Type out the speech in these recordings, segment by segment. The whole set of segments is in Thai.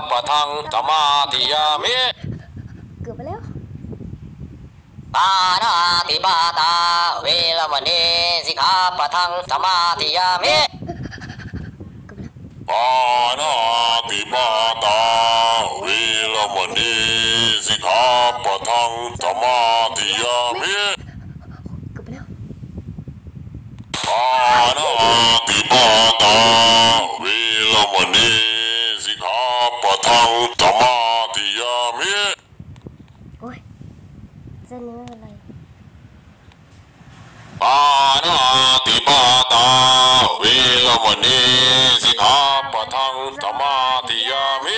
ปะทังสมาธิยามิเกือบไปแล้วปานาติปาตาเวรมณีสิกขาปะทังสมาธิยามิปานาติปาตาเวรมณีสิกขาปะทังสมาธิยามิเกือบไปแล้วปานาติปาตาเวรมณีสิกขาปะทังสมาธิยามิโอ้ยเส้นนี้ไม่เป็นไรปานาติปาตาเวรมณีสิกขาปะทังสมาธิยามิ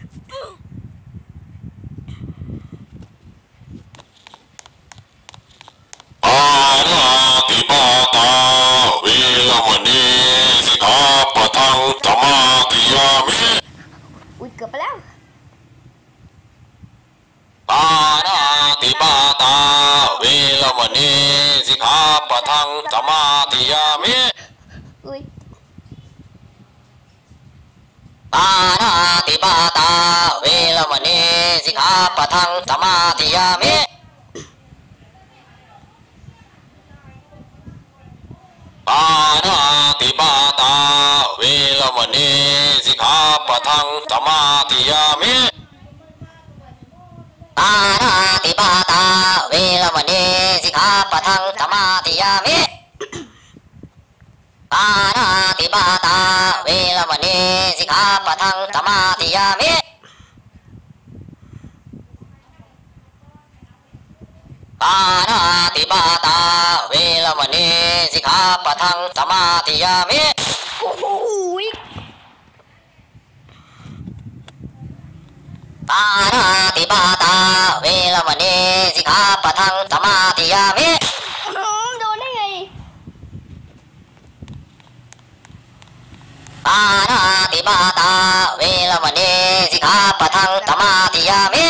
ปานาติปาตาเวรมณีสิกขาปะทังสมาธิยามิอุ้ยเกือบไปแล้วปานาติปาตาเวรมณีสิกขาปะทังสมาธิยามิอุ้ยปานาติปาตาเวรมณีสิกขาปะทังสมาธิยามิปานาติปาตาเวรมณีสิกขาปะทังสมาธิยามิปานาติปาตาเวรมณีสิกขาปะทังสมาธิยามิปานาติปาตาเวรมณีสิกขาปะทังสมาธิยามิปานาติปาตาเวรมณีสิกขาปะทังสมาธิยามิโอ้โหปานาติปาตาเวรมณีสิกขาปะทังสมาธิยามิโดนได้ไงปานาติปาตาเวรมณีสิกขาปะทังสมาธิยามิ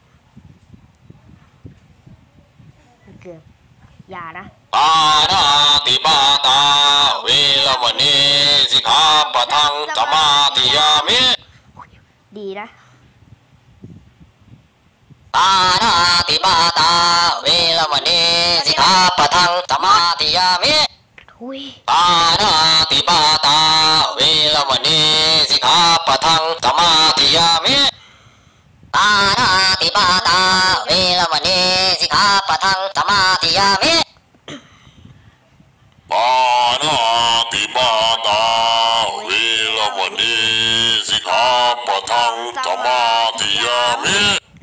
เกือบอย่านะปานาติปาตาเวรมณีสิกขาปะทังสมาธิยามิดีนะปานาติปาตาเวรมณีสิกขาปะทังสมาธิยามิปานาติปาตาเวรมณีสิกขาปะทังสมาธิยามิปานาติปาตาเวรมณีสิกขาปะทังสมาธิยามิปานาติปาตาเวรมณีสิกขาปะทังสมาธิยามิ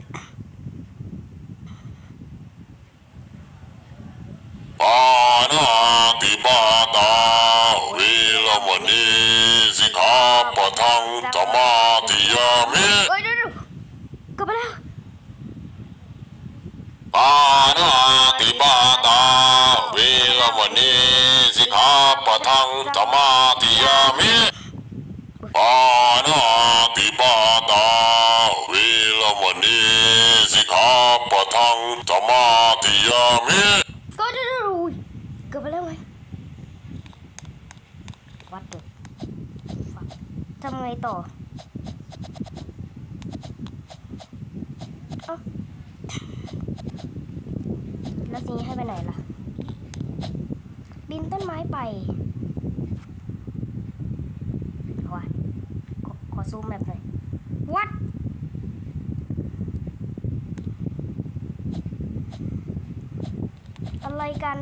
ปานาติปาตาเวรมณีสิกขาปะทังสมาธิยามิเฮ้ยเดี๋ยวกลับไปแล้วปานาติปาตาเวรมณีสิกขาปะทังสมาธิยามิปานาติปาตาเวรมณีสิกขาปะทังสมาธิยามิก็จะรู้เกือบไปแล้วไงวัดเด็กทำไงต่อแล้วทีนี้ให้ไปไหนล่ะบินต้นไม้ไปขอซูมแมปหน่อยวัดอะไรกัน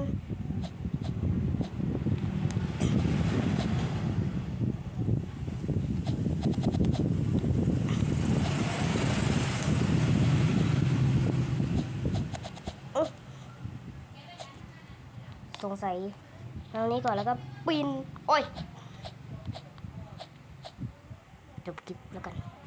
สงสัยตรงนี้ก่อนแล้วก็ปีนโอ้ยจบคลิปแล้วกัน